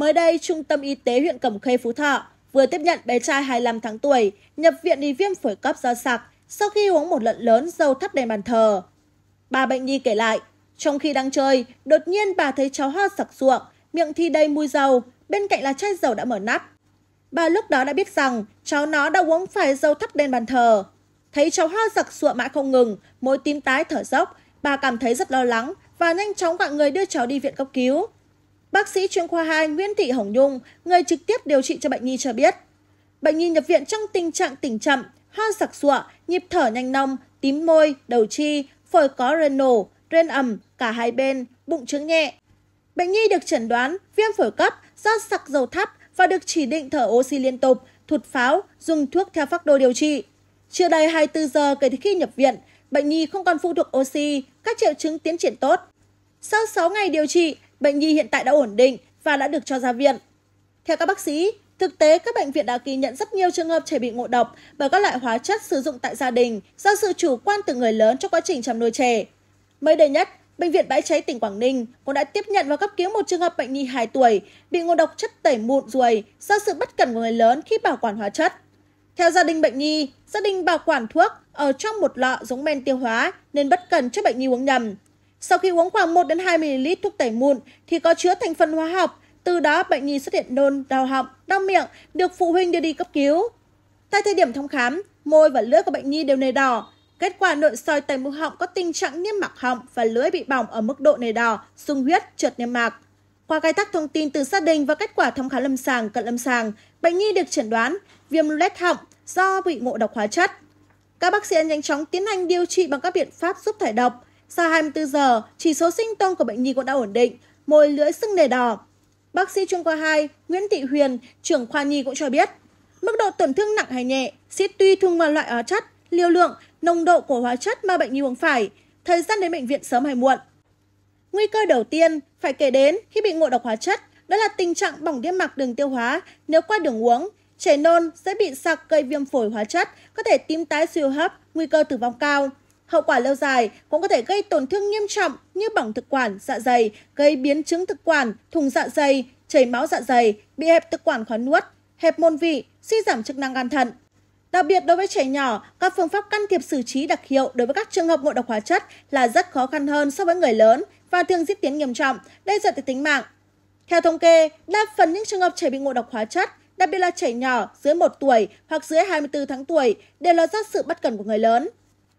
Mới đây, Trung tâm Y tế huyện Cẩm Khê, Phú Thọ vừa tiếp nhận bé trai 25 tháng tuổi nhập viện vì viêm phổi cấp do sặc sau khi uống một lượng lớn dầu thắp đèn bàn thờ. Bà bệnh nhi kể lại, trong khi đang chơi, đột nhiên bà thấy cháu ho sặc sụa, miệng thì đầy mùi dầu, bên cạnh là chai dầu đã mở nắp. Bà lúc đó đã biết rằng cháu nó đã uống phải dầu thắp đèn bàn thờ. Thấy cháu ho sặc sụa mãi không ngừng, môi tím tái thở dốc, bà cảm thấy rất lo lắng và nhanh chóng gọi người đưa cháu đi viện cấp cứu. Bác sĩ chuyên khoa 2 Nguyễn Thị Hồng Nhung, người trực tiếp điều trị cho bệnh nhi cho biết, bệnh nhi nhập viện trong tình trạng tỉnh chậm, ho sặc sụa, nhịp thở nhanh nông, tím môi, đầu chi, phổi có rên nổ, rên ẩm cả hai bên, bụng trướng nhẹ. Bệnh nhi được chẩn đoán viêm phổi cấp do sặc dầu thắp và được chỉ định thở oxy liên tục, thụt pháo, dùng thuốc theo phác đồ điều trị. Chưa đầy 24 giờ kể từ khi nhập viện, bệnh nhi không còn phụ thuộc oxy, các triệu chứng tiến triển tốt. Sau 6 ngày điều trị, bệnh nhi hiện tại đã ổn định và đã được cho ra viện. Theo các bác sĩ, thực tế các bệnh viện đã ghi nhận rất nhiều trường hợp trẻ bị ngộ độc bởi các loại hóa chất sử dụng tại gia đình do sự chủ quan từ người lớn trong quá trình chăm nuôi trẻ. Mới đây nhất, Bệnh viện Bãi Cháy tỉnh Quảng Ninh cũng đã tiếp nhận và cấp cứu một trường hợp bệnh nhi 2 tuổi bị ngộ độc chất tẩy mụn ruồi do sự bất cẩn của người lớn khi bảo quản hóa chất. Theo gia đình bệnh nhi, gia đình bảo quản thuốc ở trong một lọ giống men tiêu hóa nên bất cẩn cho bệnh nhi uống nhầm. Sau khi uống khoảng 1 đến 2 ml thuốc tẩy mụn thì có chứa thành phần hóa học, từ đó bệnh nhi xuất hiện nôn, đau họng, đau miệng, được phụ huynh đưa đi cấp cứu. Tại thời điểm thăm khám, môi và lưỡi của bệnh nhi đều nề đỏ. Kết quả nội soi tay mũi họng có tình trạng niêm mạc họng và lưỡi bị bỏng ở mức độ nề đỏ, sung huyết, trượt niêm mạc. Qua khai thác thông tin từ gia đình và kết quả thăm khám lâm sàng, cận lâm sàng, bệnh nhi được chẩn đoán viêm loét họng do bị ngộ độc hóa chất. Các bác sĩ nhanh chóng tiến hành điều trị bằng các biện pháp giúp thải độc. Sau 24 giờ, chỉ số sinh tồn của bệnh nhi cũng đã ổn định, môi lưỡi sưng nề đỏ. Bác sĩ chuyên khoa 2 Nguyễn Thị Huyền, trưởng khoa nhi cũng cho biết, mức độ tổn thương nặng hay nhẹ sẽ tùy thuộc vào loại hóa chất, liều lượng, nồng độ của hóa chất mà bệnh nhi uống phải, thời gian đến bệnh viện sớm hay muộn. Nguy cơ đầu tiên phải kể đến khi bị ngộ độc hóa chất đó là tình trạng bỏng niêm mạc đường tiêu hóa nếu qua đường uống, chảy nôn, sẽ bị sặc gây viêm phổi hóa chất, có thể tím tái suy hô hấp, nguy cơ tử vong cao. Hậu quả lâu dài cũng có thể gây tổn thương nghiêm trọng như bỏng thực quản, dạ dày, gây biến chứng thực quản, thùng dạ dày, chảy máu dạ dày, bị hẹp thực quản khó nuốt, hẹp môn vị, suy giảm chức năng gan thận. Đặc biệt đối với trẻ nhỏ, các phương pháp can thiệp xử trí đặc hiệu đối với các trường hợp ngộ độc hóa chất là rất khó khăn hơn so với người lớn và thường diễn tiến nghiêm trọng, đe dọa tới tính mạng. Theo thống kê, đa phần những trường hợp trẻ bị ngộ độc hóa chất, đặc biệt là trẻ nhỏ dưới 1 tuổi hoặc dưới 24 tháng tuổi, đều là do sự bất cẩn của người lớn.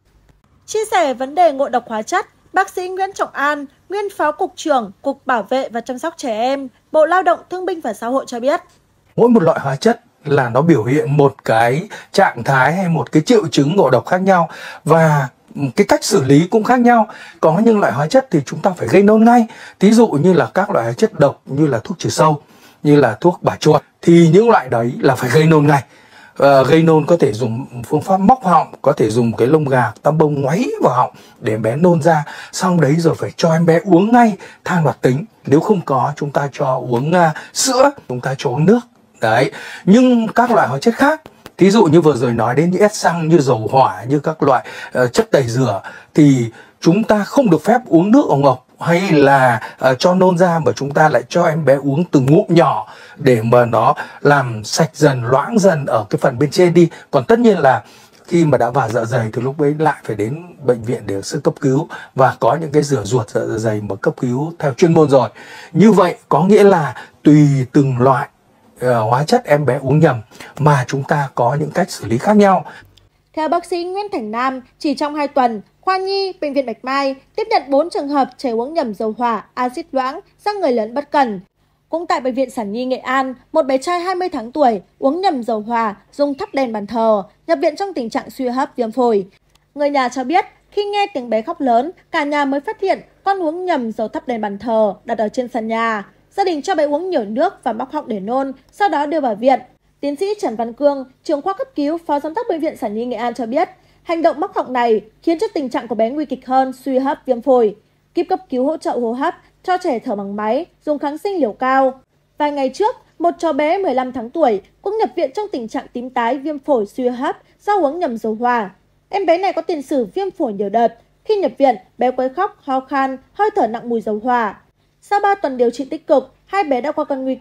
Chia sẻ vấn đề ngộ độc hóa chất, bác sĩ Nguyễn Trọng An, nguyên Phó Cục trưởng Cục Bảo vệ và Chăm sóc Trẻ Em, Bộ Lao động Thương binh và Xã hội cho biết. Mỗi một loại hóa chất là nó biểu hiện một cái trạng thái hay một cái triệu chứng ngộ độc khác nhau và cái cách xử lý cũng khác nhau. Có những loại hóa chất thì chúng ta phải gây nôn ngay. Ví dụ như là các loại hóa chất độc như là thuốc trừ sâu, như là thuốc bả chuột thì những loại đấy là phải gây nôn ngay. Gây nôn có thể dùng phương pháp móc họng, có thể dùng cái lông gà tăm bông ngoáy vào họng để em bé nôn ra. Xong đấy rồi phải cho em bé uống ngay than hoạt tính. Nếu không có chúng ta cho uống sữa, chúng ta cho uống nước. Đấy, nhưng các loại hóa chất khác, thí dụ như vừa rồi nói đến như ép xăng, như dầu hỏa, như các loại chất tẩy rửa thì chúng ta không được phép uống nước ồng ộc hay là cho nôn ra, mà chúng ta lại cho em bé uống từng ngụm nhỏ để mà nó làm sạch dần, loãng dần ở cái phần bên trên đi. Còn tất nhiên là khi mà đã vào dạ dày thì lúc ấy lại phải đến bệnh viện để sơ cấp cứu và có những cái rửa ruột dạ dày mà cấp cứu theo chuyên môn rồi. Như vậy có nghĩa là tùy từng loại hóa chất em bé uống nhầm mà chúng ta có những cách xử lý khác nhau. Theo bác sĩ Nguyễn Thành Nam, chỉ trong 2 tuần, khoa nhi Bệnh viện Bạch Mai tiếp nhận 4 trường hợp trẻ uống nhầm dầu hỏa, axit loãng do người lớn bất cẩn. Cũng tại Bệnh viện Sản Nhi Nghệ An, một bé trai 20 tháng tuổi uống nhầm dầu hỏa, dùng thắp đèn bàn thờ, nhập viện trong tình trạng suy hấp, viêm phổi. Người nhà cho biết, khi nghe tiếng bé khóc lớn, cả nhà mới phát hiện con uống nhầm dầu thắp đèn bàn thờ đặt ở trên sàn nhà. Gia đình cho bé uống nhiều nước và móc họng để nôn, sau đó đưa vào viện. Tiến sĩ Trần Văn Cương, trưởng khoa cấp cứu, phó giám đốc Bệnh viện Sản Nhi Nghệ An cho biết, hành động móc họng này khiến cho tình trạng của bé nguy kịch hơn, suy hấp, viêm phổi. Kíp cấp cứu hỗ trợ hô hấp, cho trẻ thở bằng máy, dùng kháng sinh liều cao. Vài ngày trước, một cháu bé 15 tháng tuổi cũng nhập viện trong tình trạng tím tái, viêm phổi, suy hấp do uống nhầm dầu hỏa. Em bé này có tiền sử viêm phổi nhiều đợt. Khi nhập viện, bé quấy khóc, ho khan, hơi thở nặng mùi dầu hỏa. Sau 3 tuần điều trị tích cực, hai bé đã qua cơn nguy kịch,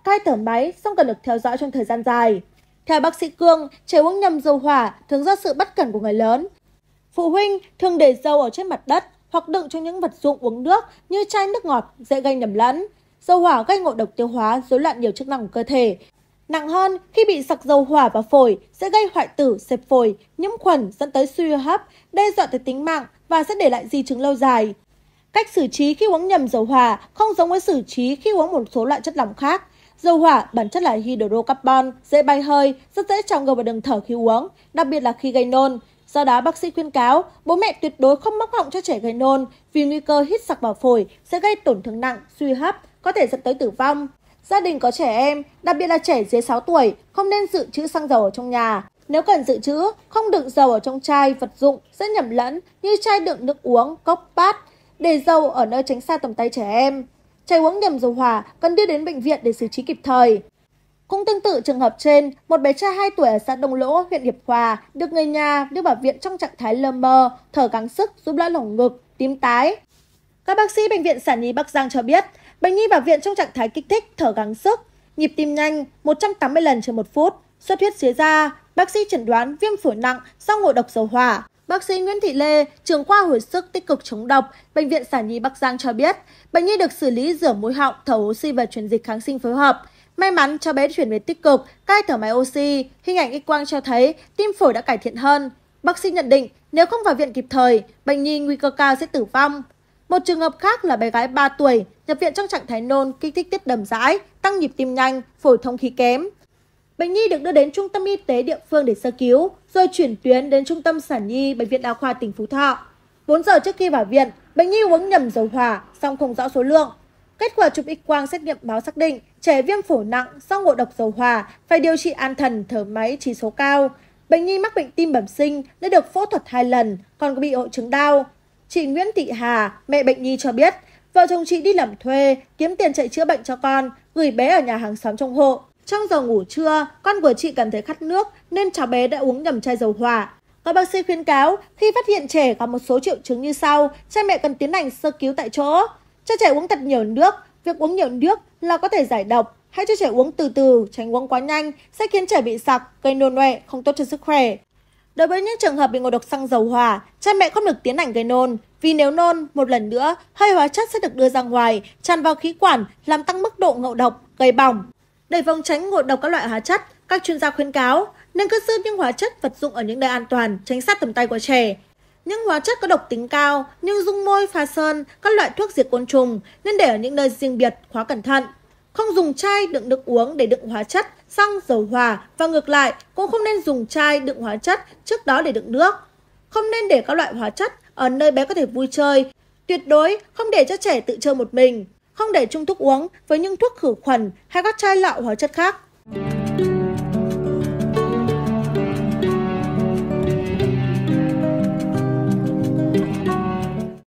cai thở máy, song cần được theo dõi trong thời gian dài. Theo bác sĩ Cương, trẻ uống nhầm dầu hỏa thường do sự bất cẩn của người lớn. Phụ huynh thường để dầu ở trên mặt đất hoặc đựng trong những vật dụng uống nước như chai nước ngọt, dễ gây nhầm lẫn. Dầu hỏa gây ngộ độc tiêu hóa, rối loạn nhiều chức năng của cơ thể. Nặng hơn, khi bị sặc dầu hỏa vào phổi sẽ gây hoại tử, xẹp phổi, nhiễm khuẩn dẫn tới suy hô hấp, đe dọa tới tính mạng và sẽ để lại di chứng lâu dài. Cách xử trí khi uống nhầm dầu hỏa không giống với xử trí khi uống một số loại chất lỏng khác. Dầu hỏa bản chất là hydrocarbon, dễ bay hơi, rất dễ trào ngược vào đường thở khi uống, đặc biệt là khi gây nôn. Do đó, bác sĩ khuyên cáo bố mẹ tuyệt đối không móc họng cho trẻ gây nôn vì nguy cơ hít sặc vào phổi sẽ gây tổn thương nặng, suy hấp, có thể dẫn tới tử vong. Gia đình có trẻ em, đặc biệt là trẻ dưới 6 tuổi, không nên dự trữ xăng dầu ở trong nhà. Nếu cần dự trữ, không đựng dầu ở trong chai, vật dụng sẽ nhầm lẫn như chai đựng nước uống, cốc, bát. Để dầu ở nơi tránh xa tầm tay trẻ em. Trẻ uống nhầm dầu hỏa cần đưa đến bệnh viện để xử trí kịp thời. Cũng tương tự trường hợp trên, một bé trai 2 tuổi ở xã Đông Lỗ, huyện Hiệp Hòa được người nhà đưa vào viện trong trạng thái lơ mơ, thở gắng sức, giúp lỡ lồng ngực, tím tái. Các bác sĩ bệnh viện Sản Nhi Bắc Giang cho biết, bệnh nhi vào viện trong trạng thái kích thích, thở gắng sức, nhịp tim nhanh 180 lần trên 1 phút, xuất huyết dưới da. Bác sĩ chẩn đoán viêm phổi nặng do ngộ độc dầu hỏa. Bác sĩ Nguyễn Thị Lê, trưởng khoa hồi sức tích cực chống độc, bệnh viện Sản Nhi Bắc Giang cho biết, bệnh nhi được xử lý rửa mũi họng, thở oxy và truyền dịch kháng sinh phối hợp. May mắn cho bé chuyển về tích cực, cai thở máy oxy, hình ảnh X-quang cho thấy tim phổi đã cải thiện hơn. Bác sĩ nhận định nếu không vào viện kịp thời, bệnh nhi nguy cơ cao sẽ tử vong. Một trường hợp khác là bé gái 3 tuổi nhập viện trong trạng thái nôn, kích thích tiết đờm dãi, tăng nhịp tim nhanh, phổi thông khí kém. Bệnh nhi được đưa đến trung tâm y tế địa phương để sơ cứu, rồi chuyển tuyến đến trung tâm Sản Nhi, bệnh viện Đa khoa tỉnh Phú Thọ. 4 giờ trước khi vào viện, bệnh nhi uống nhầm dầu hỏa, song không rõ số lượng. Kết quả chụp X-quang xét nghiệm máu xác định trẻ viêm phổi nặng do ngộ độc dầu hỏa, phải điều trị an thần, thở máy, chỉ số cao. Bệnh nhi mắc bệnh tim bẩm sinh, đã được phẫu thuật 2 lần, còn có bị hội chứng đau. Chị Nguyễn Thị Hà, mẹ bệnh nhi cho biết, vợ chồng chị đi làm thuê, kiếm tiền chạy chữa bệnh cho con, gửi bé ở nhà hàng xóm trong hộ. Trong giờ ngủ trưa, con của chị cảm thấy khát nước nên cháu bé đã uống nhầm chai dầu hỏa. Các bác sĩ khuyên cáo khi phát hiện trẻ có một số triệu chứng như sau, cha mẹ cần tiến hành sơ cứu tại chỗ. Cho trẻ uống thật nhiều nước, việc uống nhiều nước là có thể giải độc. Hãy cho trẻ uống từ từ, tránh uống quá nhanh sẽ khiến trẻ bị sặc, gây nôn ọe, không tốt cho sức khỏe. Đối với những trường hợp bị ngộ độc xăng dầu hỏa, cha mẹ không được tiến hành gây nôn, vì nếu nôn một lần nữa, hơi hóa chất sẽ được đưa ra ngoài, tràn vào khí quản, làm tăng mức độ ngộ độc, gây bỏng. Để phòng tránh ngộ độc các loại hóa chất, các chuyên gia khuyên cáo nên cất giữ những hóa chất vật dụng ở những nơi an toàn, tránh sát tầm tay của trẻ. Những hóa chất có độc tính cao như dung môi, pha sơn, các loại thuốc diệt côn trùng nên để ở những nơi riêng biệt, khóa cẩn thận. Không dùng chai đựng nước uống để đựng hóa chất, xăng, dầu hỏa và ngược lại, cũng không nên dùng chai đựng hóa chất trước đó để đựng nước. Không nên để các loại hóa chất ở nơi bé có thể vui chơi. Tuyệt đối không để cho trẻ tự chơi một mình. Không để chung thuốc uống với những thuốc khử khuẩn hay các chai lọ hóa chất khác.